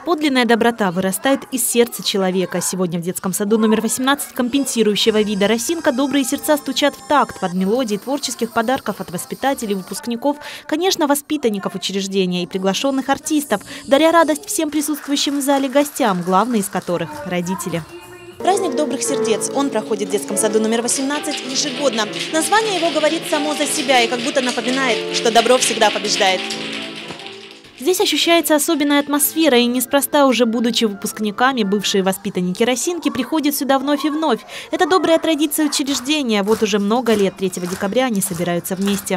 Подлинная доброта вырастает из сердца человека. Сегодня в детском саду номер 18 компенсирующего вида «Росинка» добрые сердца стучат в такт под мелодии творческих подарков от воспитателей, выпускников, конечно, воспитанников учреждения и приглашенных артистов, даря радость всем присутствующим в зале гостям, главные из которых – родители. Праздник добрых сердец. Он проходит в детском саду номер 18 ежегодно. Название его говорит само за себя и как будто напоминает, что добро всегда побеждает. Здесь ощущается особенная атмосфера, и неспроста уже будучи выпускниками, бывшие воспитанники «Росинки» приходят сюда вновь и вновь. Это добрая традиция учреждения. Вот уже много лет 3 декабря они собираются вместе.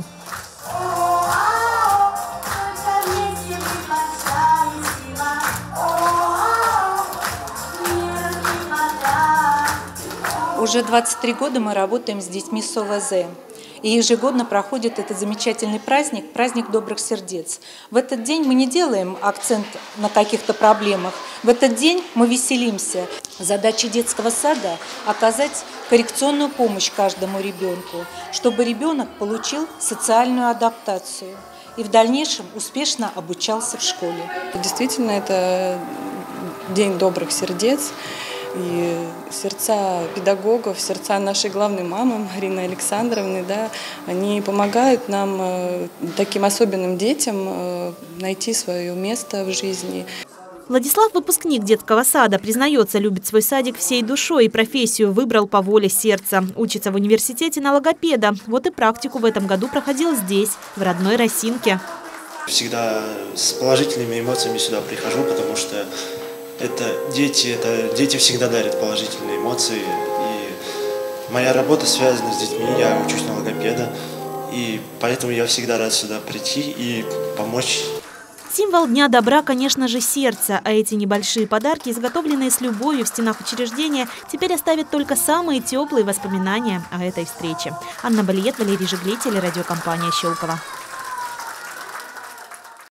Уже 23 года мы работаем с детьми с ОВЗ. И ежегодно проходит этот замечательный праздник, праздник добрых сердец. В этот день мы не делаем акцент на каких-то проблемах. В этот день мы веселимся. Задача детского сада – оказать коррекционную помощь каждому ребенку, чтобы ребенок получил социальную адаптацию и в дальнейшем успешно обучался в школе. Действительно, это день добрых сердец. И сердца педагогов, сердца нашей главной мамы Марины Александровны, да, они помогают нам, таким особенным детям, найти свое место в жизни. Владислав, выпускник детского сада, признается, любит свой садик всей душой и профессию выбрал по воле сердца. Учится в университете на логопеда. Вот и практику в этом году проходил здесь, в родной Росинке. Всегда с положительными эмоциями сюда прихожу, потому что это дети всегда дарят положительные эмоции. И моя работа связана с детьми, я учусь на логопеда, и поэтому я всегда рад сюда прийти и помочь. Символ Дня добра, конечно же, сердце, а эти небольшие подарки, изготовленные с любовью в стенах учреждения, теперь оставят только самые теплые воспоминания о этой встрече. Анна Балиет, Валерий Жиглей, телерадиокомпания «Щелково».